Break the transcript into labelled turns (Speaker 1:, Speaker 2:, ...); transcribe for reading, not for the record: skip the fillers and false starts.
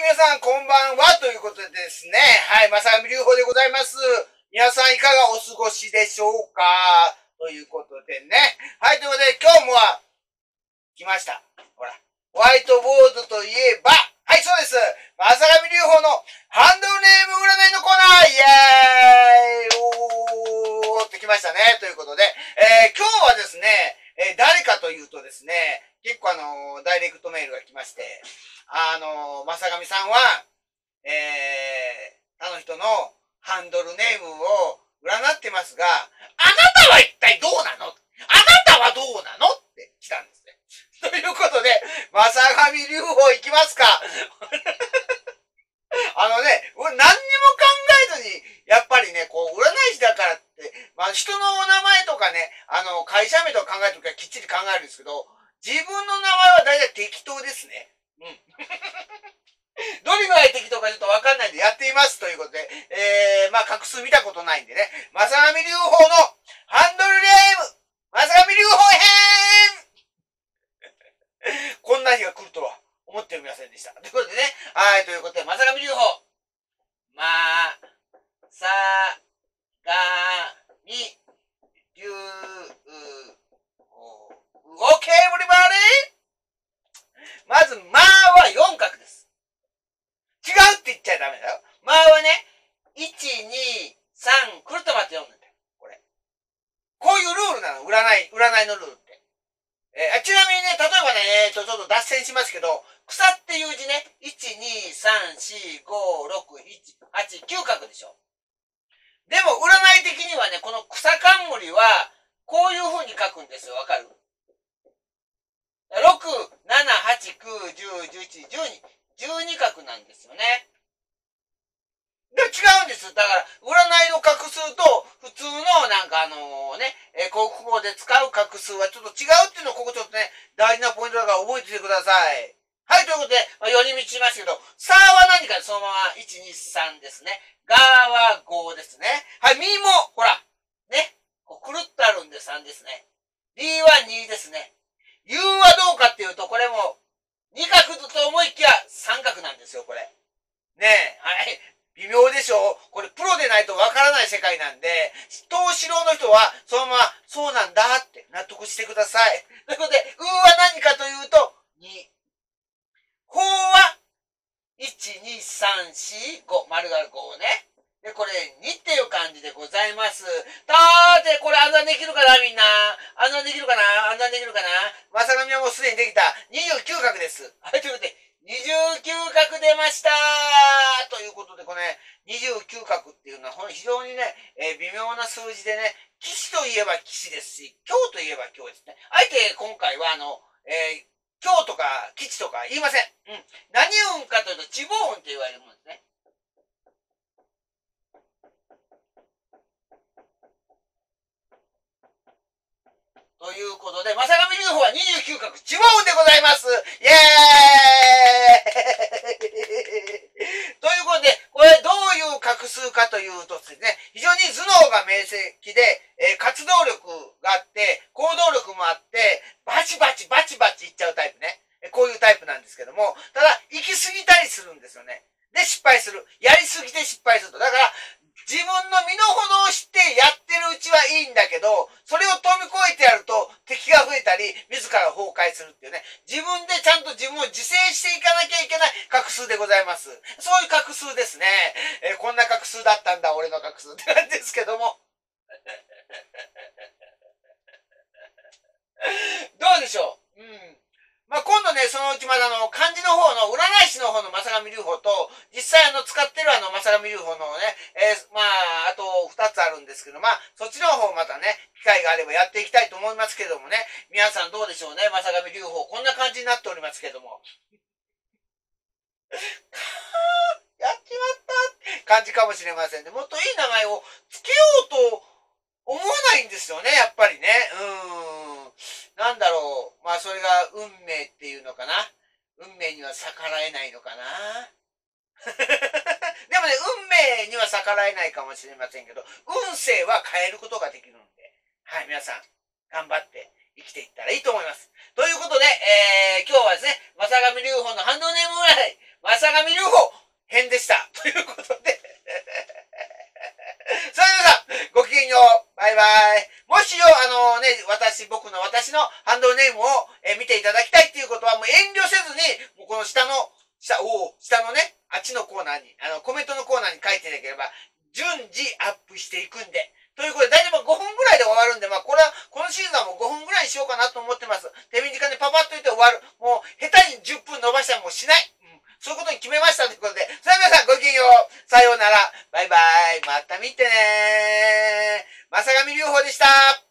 Speaker 1: 皆さんこんばんはということでですね、はい、正上隆法でございます。皆さんいかがお過ごしでしょうかということでね。はい、ということで今日も来ました。ほら、ホワイトボードといえば、はい、そうです。正上隆法のハンドルネーム占いのコーナーイエーイおーって来ましたね。ということで、今日はですね、誰かというとですね、結構ダイレクトメールが来まして、正上さんは、他の人のハンドルネームを占ってますが、あなたは一体どうなの？あなたはどうなの？って来たんですね。ということで、正上隆法いきますか。俺何にも考えずに、やっぱりね、こう、占い師だからって、人のお名前とかね、会社名とか考えるときはきっちり考えるんですけど、自分の名前は大体適当ですね。うん。どれぐらい適当かちょっとわかんないんでやってみますということで、画数見たことないんでね、正上隆法のハンドルネーム、正上隆法編こんな日が来るとは思っておりませんでした。ということでね、はい、ということで、正上隆法、正上隆法、OK, everybody? まず、は4画です。違うって言っちゃダメだよ。はね、1、2、3、くるっと待って読むんだよ。これ。こういうルールなの。占いのルールって。ちなみにね、例えばね、ちょっと脱線しますけど、草っていう字ね、1、2、3、4、5、6、7、8、9画でしょ。でも、占い的にはね、この草冠は、こういう風に書くんですよ。わかる？6、7、8、9、10、11、12画なんですよね。で、違うんです。だから、占いの画数と、普通の国語で使う画数はちょっと違うっていうのを、ここちょっとね、大事なポイントだから覚えててください。はい、ということで、寄り道しますけど、さは何かそのまま、1、2、3ですね。がは5ですね。はい、みも、ほら、ね、こうくるっとあるんで3ですね。りは2ですね。U はどうかっていうと、これも、2画と思いきや3画なんですよ、これ。ねえ、はい。微妙でしょ？これプロでないとわからない世界なんで、投資郎の人はそのままそうなんだって納得してください。ということで、うは何かというと、2。ほは、1、2、3、4、5。丸が5ね。で、これ、2っていう感じでございます。だーって、これ暗算できるかなみんな。暗算できるかな？暗算できるかな？正上はもうすでにできた。29画です。はい、ということで、29画出ましたーということで、これ、29画っていうのは非常にね、微妙な数字でね、騎士といえば騎士ですし、今日といえば今日ですね。あえて今回は今日とか吉とか言いません。うん。何運かというと、地方運って言われるものですね。ということで、正上隆法は29画地方運でございます。イエーイということで、これどういう画数かというとですね、非常に頭脳が明晰で、活動力があって、行動力もあって、バチバチいっちゃうタイプね。こういうタイプなんですけども、ただ、行き過ぎたりするんですよね。で、失敗する。やりすぎて失敗すると。だから、自分の身の程を知ってやってるうちはいいんだけど、それを飛び越えてやると敵が増えたり、自ら崩壊するっていうね。自分でちゃんと自分を自制していかなきゃいけない画数でございます。そういう画数ですね。こんな画数だったんだ、俺の画数ってなんですけども。どうでしょう？うん。今度ね、そのうちまだ漢字の方の、占い師の方の正上隆法と、実際使ってる正上隆法のね、あと2つあるんですけど、そっちの方またね、機会があればやっていきたいと思いますけどもね、皆さんどうでしょうね、正上隆法。こんな感じになっておりますけども。やっちまった感じかもしれませんね。もっといい名前を付けようと思わないんですよね、やっぱりね。なんだろう。それが運命っていうのかな。運命には逆らえないのかな。でもね、運命には逆らえないかもしれませんけど、運勢は変えることができるんで、はい、皆さん、頑張って生きていったらいいと思います。ということで、今日はですね、正上隆法のハンドルネーム占い、正上流法編でした。ということで。それでは皆さん、ごきげんよう。バイバイ。もしよ、僕の私のハンドルネームを、見ていただきたいっていうことは、もう遠慮せずに、もうこの下のね、あっちのコーナーに、コメントのコーナーに書いていただければ、順次アップしていくんで。ということで、大体5分ぐらいで終わるんで、これは、このシーズンはもう5分ぐらいにしようかなと思ってます。手短にパパッと言って終わる。もう、下手に10分伸ばしたらもうしない。そういうことに決めましたということで、それでは皆さんごきげんよう。さようなら。バイバイ。また見てねー。正上隆法でした。